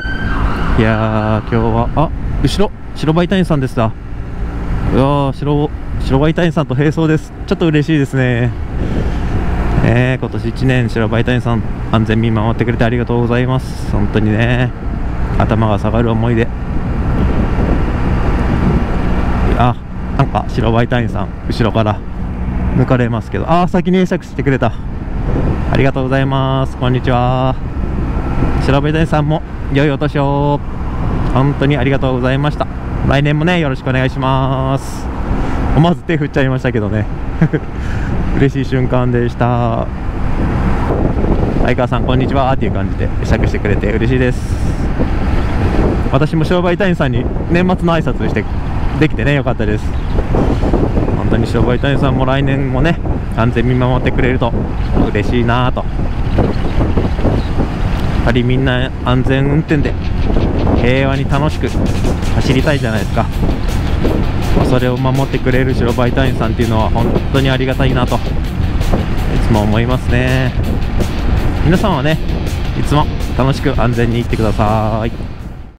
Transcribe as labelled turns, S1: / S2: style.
S1: いやー、今日は、後ろ、白バイ隊員さんでした。うわー、白バイ隊員さんと並走です。ちょっと嬉しいですね。今年1年、白バイ隊員さん、安全見守ってくれてありがとうございます。本当にね、頭が下がる思いで。なんか白バイ隊員さん、後ろから抜かれますけど、先に会釈してくれた。ありがとうございます。こんにちは。白バイ隊員さんも良いお年を。本当にありがとうございました。来年もね、よろしくお願いします。思わず手振っちゃいましたけどね嬉しい瞬間でした。相川さんこんにちはっていう感じで会釈してくれて嬉しいです。私も白バイ隊員さんに年末の挨拶してできてね、よかったです。本当に白バイ隊員さんも来年もね、安全見守ってくれると嬉しいなぁと。やっぱりみんな安全運転で平和に楽しく走りたいじゃないですか。それを守ってくれる白バイ隊員さんっていうのは本当にありがたいなといつも思いますね。皆さんはね、いつも楽しく安全に行ってください。